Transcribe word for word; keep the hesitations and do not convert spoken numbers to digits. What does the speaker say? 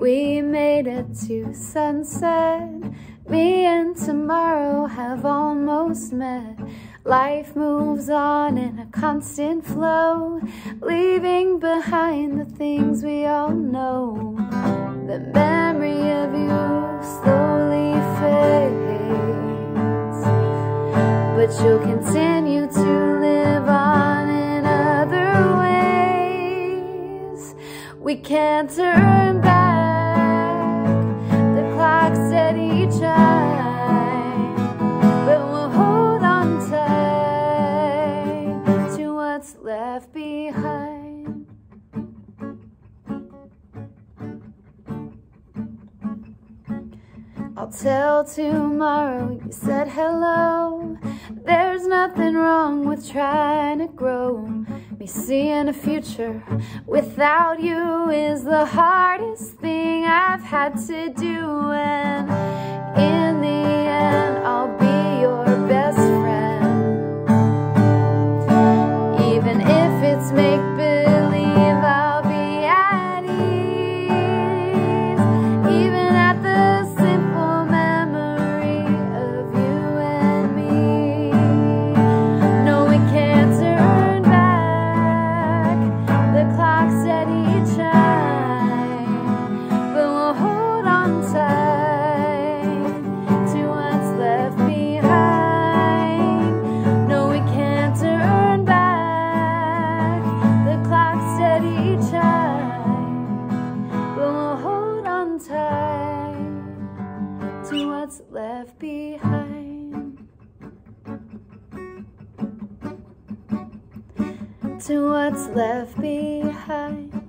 We made it to sunset. Me and tomorrow have almost met. Life moves on in a constant flow, leaving behind the things we all know. The memory of you slowly fades, but you'll continue to live on in other ways. We can't turn back, the clock's steady chime, but we'll hold on tight to what's left behind. I'll tell tomorrow you said hello. There's nothing wrong with trying to grow. Me seeing a future without you is the hardest thing I've had to do. And in the end, I'll be your best friend. Even if it's make-believe, I'll be at ease. Even at the simple memory of you and me. No, we can't turn back, the clock's steady chime, but we'll hold on tight to what's left behind. No, we can't turn back, the clock's steady chime, but we'll hold on tight to what's left behind. To what's left behind.